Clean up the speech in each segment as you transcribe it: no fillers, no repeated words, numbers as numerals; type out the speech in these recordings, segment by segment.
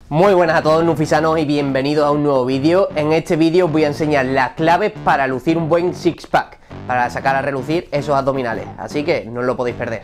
Muy buenas a todos nufisanos y bienvenidos a un nuevo vídeo. En este vídeo os voy a enseñar las claves para lucir un buen six pack, para sacar a relucir esos abdominales, así que no os lo podéis perder.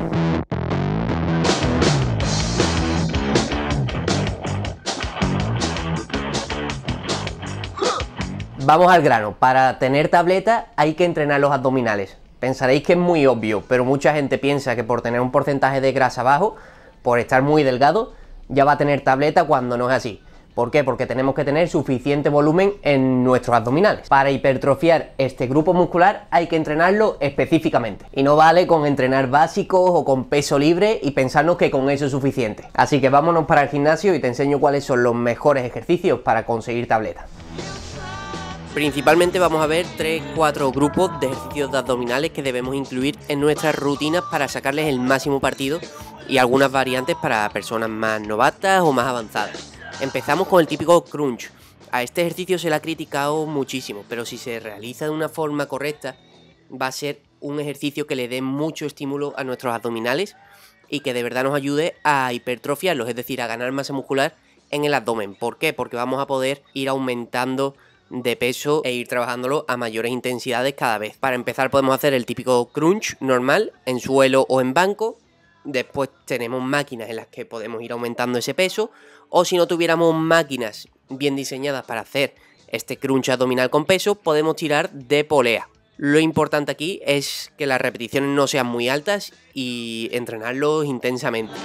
Vamos al grano. Para tener tableta hay que entrenar los abdominales. Pensaréis que es muy obvio, pero mucha gente piensa que por tener un porcentaje de grasa bajo, por estar muy delgado, ya va a tener tableta cuando no es así. ¿Por qué? Porque tenemos que tener suficiente volumen en nuestros abdominales. Para hipertrofiar este grupo muscular hay que entrenarlo específicamente. Y no vale con entrenar básicos o con peso libre y pensarnos que con eso es suficiente. Así que vámonos para el gimnasio y te enseño cuáles son los mejores ejercicios para conseguir tableta. Principalmente vamos a ver 3-4 grupos de ejercicios de abdominales que debemos incluir en nuestras rutinas para sacarles el máximo partido y algunas variantes para personas más novatas o más avanzadas. Empezamos con el típico crunch. A este ejercicio se le ha criticado muchísimo, pero si se realiza de una forma correcta va a ser un ejercicio que le dé mucho estímulo a nuestros abdominales y que de verdad nos ayude a hipertrofiarlos, es decir, a ganar masa muscular en el abdomen. ¿Por qué? Porque vamos a poder ir aumentando de peso e ir trabajándolo a mayores intensidades cada vez. Para empezar podemos hacer el típico crunch normal en suelo o en banco. Después tenemos máquinas en las que podemos ir aumentando ese peso, o si no tuviéramos máquinas bien diseñadas para hacer este crunch abdominal con peso, podemos tirar de polea. Lo importante aquí es que las repeticiones no sean muy altas y entrenarlos intensamente.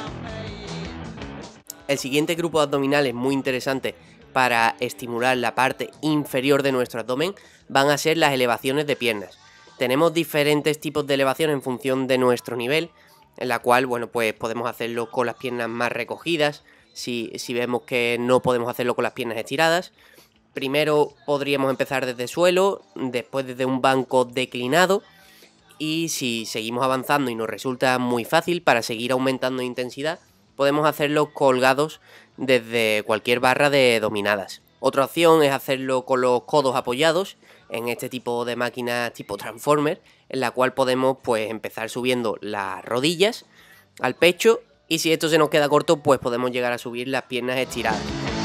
El siguiente grupo de abdominales muy interesante para estimular la parte inferior de nuestro abdomen van a ser las elevaciones de piernas. Tenemos diferentes tipos de elevación en función de nuestro nivel, en la cual, bueno, pues podemos hacerlo con las piernas más recogidas, si vemos que no podemos hacerlo con las piernas estiradas. Primero podríamos empezar desde suelo, después desde un banco declinado, y si seguimos avanzando y nos resulta muy fácil para seguir aumentando intensidad, podemos hacerlo colgados desde cualquier barra de dominadas. Otra opción es hacerlo con los codos apoyados en este tipo de máquinas tipo Transformer, en la cual podemos pues empezar subiendo las rodillas al pecho y si esto se nos queda corto pues podemos llegar a subir las piernas estiradas.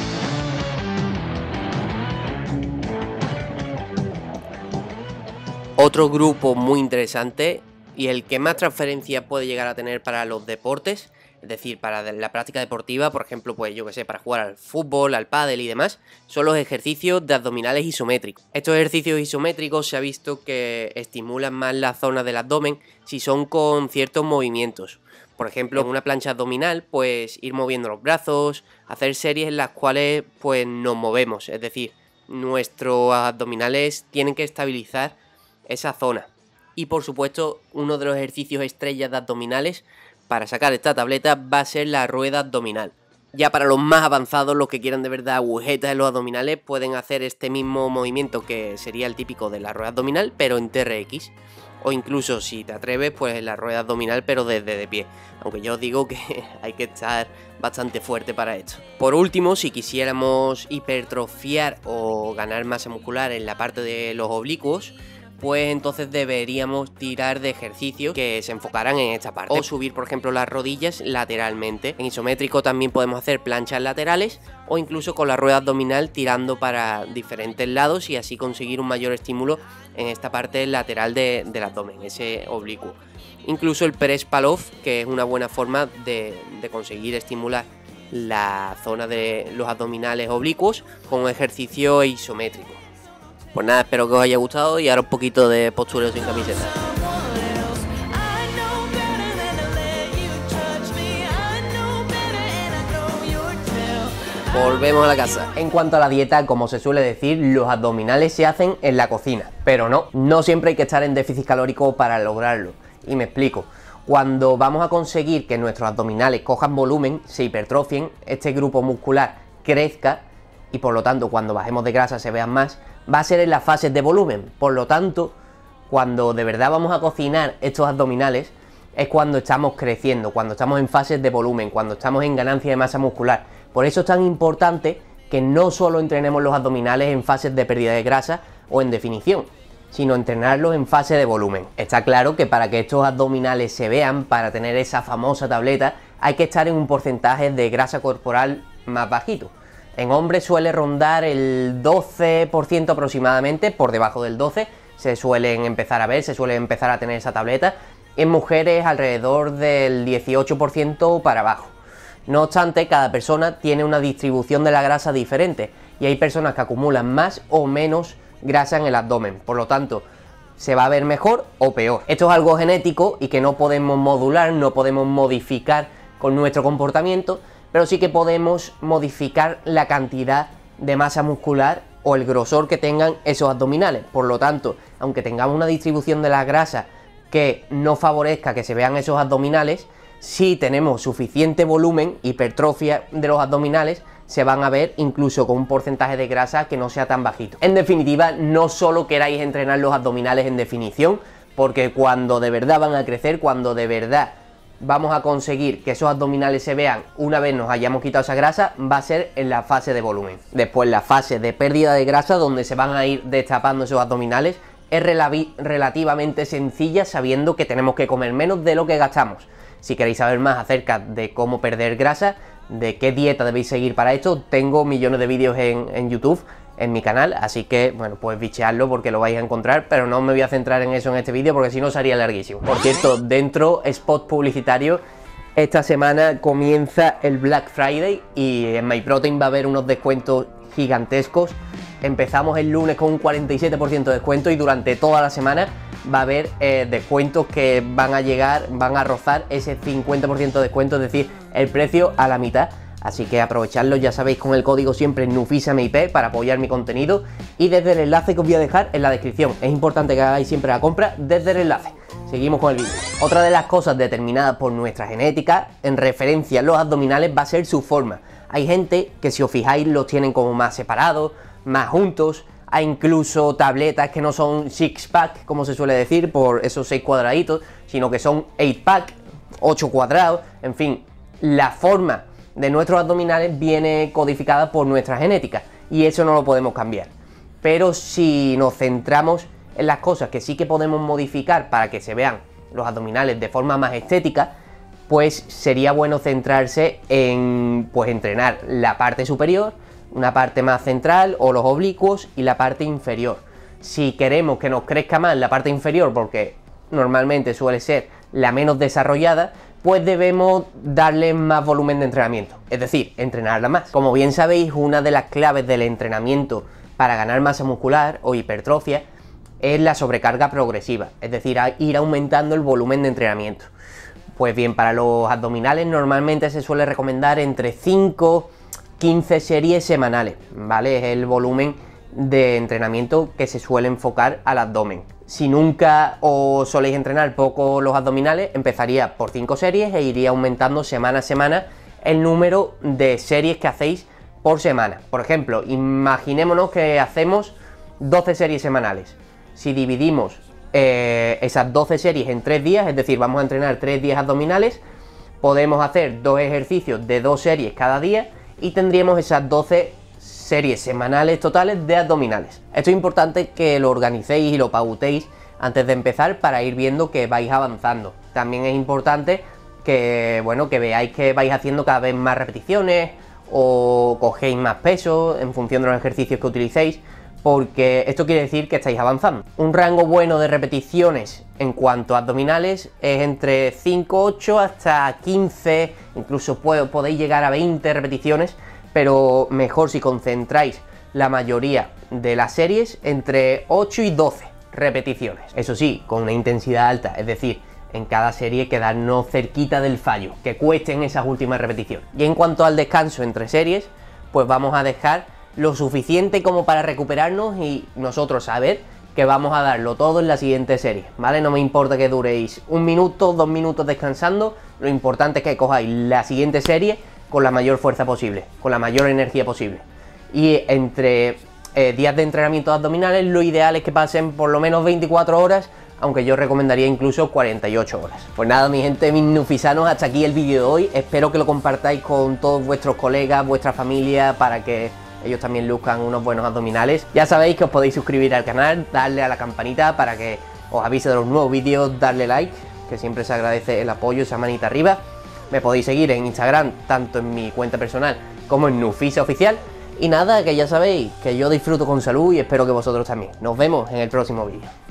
Otro grupo muy interesante y el que más transferencia puede llegar a tener para los deportes, es decir, para la práctica deportiva, por ejemplo, pues yo que sé, para jugar al fútbol, al pádel y demás, son los ejercicios de abdominales isométricos. Estos ejercicios isométricos se ha visto que estimulan más la zona del abdomen si son con ciertos movimientos. Por ejemplo, en una plancha abdominal, pues ir moviendo los brazos, hacer series en las cuales pues nos movemos, es decir, nuestros abdominales tienen que estabilizar esa zona. Y por supuesto, uno de los ejercicios estrellas de abdominales para sacar esta tableta va a ser la rueda abdominal. Ya para los más avanzados, los que quieran de verdad agujetas en los abdominales, pueden hacer este mismo movimiento que sería el típico de la rueda abdominal, pero en TRX. O incluso, si te atreves, pues la rueda abdominal, pero desde de pie. Aunque yo os digo que hay que estar bastante fuerte para esto. Por último, si quisiéramos hipertrofiar o ganar masa muscular en la parte de los oblicuos, pues entonces deberíamos tirar de ejercicios que se enfocaran en esta parte. O subir, por ejemplo, las rodillas lateralmente. En isométrico también podemos hacer planchas laterales o incluso con la rueda abdominal tirando para diferentes lados y así conseguir un mayor estímulo en esta parte lateral del abdomen, ese oblicuo. Incluso el press pull-off, que es una buena forma de conseguir estimular la zona de los abdominales oblicuos con un ejercicio isométrico. Pues nada, espero que os haya gustado y ahora un poquito de postureo sin camiseta. Volvemos a la casa. En cuanto a la dieta, como se suele decir, los abdominales se hacen en la cocina. Pero no siempre hay que estar en déficit calórico para lograrlo. Y me explico. Cuando vamos a conseguir que nuestros abdominales cojan volumen, se hipertrofien, este grupo muscular crezca y por lo tanto cuando bajemos de grasa se vean más, va a ser en las fases de volumen. Por lo tanto, cuando de verdad vamos a cocinar estos abdominales es cuando estamos creciendo, cuando estamos en fases de volumen, cuando estamos en ganancia de masa muscular. Por eso es tan importante que no solo entrenemos los abdominales en fases de pérdida de grasa o en definición, sino entrenarlos en fase de volumen. Está claro que para que estos abdominales se vean, para tener esa famosa tableta, hay que estar en un porcentaje de grasa corporal más bajito. En hombres suele rondar el 12% aproximadamente, por debajo del 12%, se suelen empezar a ver, se suele empezar a tener esa tableta. En mujeres alrededor del 18% para abajo. No obstante, cada persona tiene una distribución de la grasa diferente y hay personas que acumulan más o menos grasa en el abdomen, por lo tanto, se va a ver mejor o peor. Esto es algo genético y que no podemos modular, no podemos modificar con nuestro comportamiento, pero sí que podemos modificar la cantidad de masa muscular o el grosor que tengan esos abdominales. Por lo tanto, aunque tengamos una distribución de la grasa que no favorezca que se vean esos abdominales, si tenemos suficiente volumen, hipertrofia de los abdominales, se van a ver incluso con un porcentaje de grasa que no sea tan bajito. En definitiva, no solo queráis entrenar los abdominales en definición, porque cuando de verdad van a crecer, cuando de verdad vamos a conseguir que esos abdominales se vean una vez nos hayamos quitado esa grasa, va a ser en la fase de volumen. Después, la fase de pérdida de grasa, donde se van a ir destapando esos abdominales, es relativamente sencilla, sabiendo que tenemos que comer menos de lo que gastamos. Si queréis saber más acerca de cómo perder grasa, de qué dieta debéis seguir para esto, tengo millones de vídeos en YouTube, en mi canal, así que, bueno, pues bicheadlo porque lo vais a encontrar, pero no me voy a centrar en eso en este vídeo porque si no sería larguísimo. Por cierto, dentro spot publicitario, esta semana comienza el Black Friday y en MyProtein va a haber unos descuentos gigantescos. Empezamos el lunes con un 47% de descuento y durante toda la semana va a haber descuentos que van a rozar ese 50% de descuento, es decir, el precio a la mitad. Así que aprovechadlo, ya sabéis, con el código siempre NUFISAMIP para apoyar mi contenido y desde el enlace que os voy a dejar en la descripción. Es importante que hagáis siempre la compra desde el enlace. Seguimos con el vídeo. Otra de las cosas determinadas por nuestra genética en referencia a los abdominales va a ser su forma. Hay gente que, si os fijáis, los tienen como más separados, más juntos. Hay incluso tabletas que no son six pack, como se suele decir, por esos 6 cuadraditos, sino que son 8 pack, 8 cuadrados. En fin, la forma de nuestros abdominales viene codificada por nuestra genética y eso no lo podemos cambiar. Pero si nos centramos en las cosas que sí que podemos modificar para que se vean los abdominales de forma más estética, pues sería bueno centrarse en, pues, entrenar la parte superior, una parte más central o los oblicuos y la parte inferior. Si queremos que nos crezca más la parte inferior, porque normalmente suele ser la menos desarrollada, pues debemos darle más volumen de entrenamiento, es decir, entrenarla más. Como bien sabéis, una de las claves del entrenamiento para ganar masa muscular o hipertrofia es la sobrecarga progresiva, es decir, ir aumentando el volumen de entrenamiento. Pues bien, para los abdominales normalmente se suele recomendar entre 5 15 series semanales, ¿vale? Es el volumen de entrenamiento que se suele enfocar al abdomen. Si nunca os soléis entrenar poco los abdominales, empezaría por 5 series e iría aumentando semana a semana el número de series que hacéis por semana. Por ejemplo, imaginémonos que hacemos 12 series semanales. Si dividimos esas 12 series en 3 días, es decir, vamos a entrenar 3 días abdominales, podemos hacer 2 ejercicios de 2 series cada día y tendríamos esas 12 series semanales totales de abdominales. Esto es importante que lo organicéis y lo pautéis antes de empezar para ir viendo que vais avanzando. También es importante que, bueno, que veáis que vais haciendo cada vez más repeticiones o cogéis más peso en función de los ejercicios que utilicéis, porque esto quiere decir que estáis avanzando. Un rango bueno de repeticiones en cuanto a abdominales es entre 5, 8 hasta 15, incluso podéis llegar a 20 repeticiones, pero mejor si concentráis la mayoría de las series entre 8 y 12 repeticiones. Eso sí, con una intensidad alta, es decir, en cada serie quedarnos cerquita del fallo, que cuesten esas últimas repeticiones. Y en cuanto al descanso entre series, pues vamos a dejar lo suficiente como para recuperarnos y nosotros saber que vamos a darlo todo en la siguiente serie, ¿vale? No me importa que duréis 1 minuto, 2 minutos descansando, lo importante es que cojáis la siguiente serie con la mayor fuerza posible, con la mayor energía posible. Y entre días de entrenamiento abdominales, lo ideal es que pasen por lo menos 24 horas, aunque yo recomendaría incluso 48 horas. Pues nada, mi gente, mis nufisanos, hasta aquí el vídeo de hoy. Espero que lo compartáis con todos vuestros colegas, vuestra familia, para que ellos también luzcan unos buenos abdominales. Ya sabéis que os podéis suscribir al canal, darle a la campanita para que os avise de los nuevos vídeos, darle like, que siempre se agradece el apoyo, esa manita arriba. Me podéis seguir en Instagram, tanto en mi cuenta personal como en Nufisa Oficial. Y nada, que ya sabéis que yo disfruto con salud y espero que vosotros también. Nos vemos en el próximo vídeo.